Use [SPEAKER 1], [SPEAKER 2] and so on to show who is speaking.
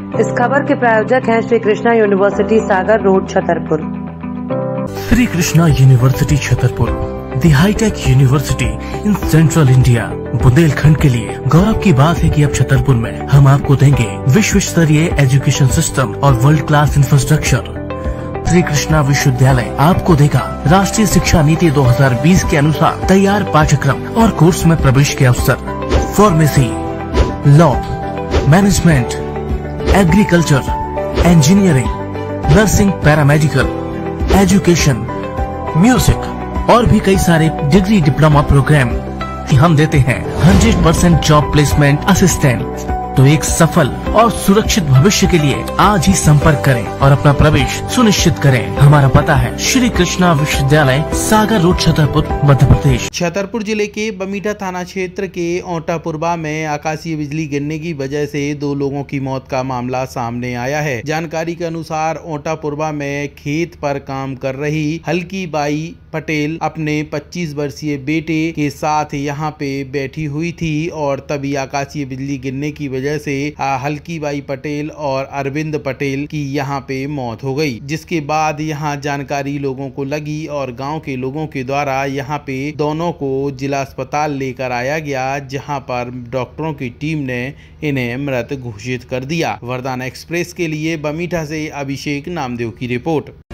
[SPEAKER 1] इस खबर के प्रायोजक हैं Shri Krishna university Sagar road Chhatarpur.
[SPEAKER 2] Shri Krishna university Chhatarpur, the high tech university in central India. Bundelkhand के लिए गौरव की बात है कि अब छतरपुर में हम आपको देंगे विश्व स्तरीय एजुकेशन सिस्टम और world class infrastructure. Shri Krishna विश्वविद्यालय आपको देगा राष्ट्रीय शिक्षा नीति 2020 के अनुसार तैयार पाठ्यक्रम और कोर्स में प्रवेश के अवसर, pharmacy, law, management, agriculture, engineering, nursing, paramedical, education, music और भी कई सारे डिग्री डिप्लोमा प्रोग्राम कि हम देते हैं 100% जॉब प्लेसमेंट असिस्टेंट। तो एक सफल और सुरक्षित भविष्य के लिए आज ही संपर्क करें और अपना प्रवेश सुनिश्चित करें। हमारा पता है श्री कृष्णा विश्वविद्यालय, सागर रोड, छतरपुर, मध्य प्रदेश।
[SPEAKER 3] छतरपुर जिले के बमीठा थाना क्षेत्र के ओटापुरबा में आकाशीय बिजली गिरने की वजह से 2 लोगों की मौत का मामला सामने आया है। जानकारी के अनुसार ओटापुरबा में खेत पर काम कर रही हल्की बाई पटेल अपने 25 वर्षीय बेटे के साथ यहाँ पे बैठी हुई थी और तभी आकाशीय बिजली गिरने की वजह से हल्की बाई पटेल और अरविंद पटेल की यहाँ पे मौत हो गई, जिसके बाद यहाँ जानकारी लोगों को लगी और गांव के लोगों के द्वारा यहाँ पे दोनों को जिला अस्पताल लेकर आया गया, जहाँ पर डॉक्टरों की टीम ने इन्हें मृत घोषित कर दिया। वरदान एक्सप्रेस के लिए बमीठा से अभिषेक नामदेव की रिपोर्ट।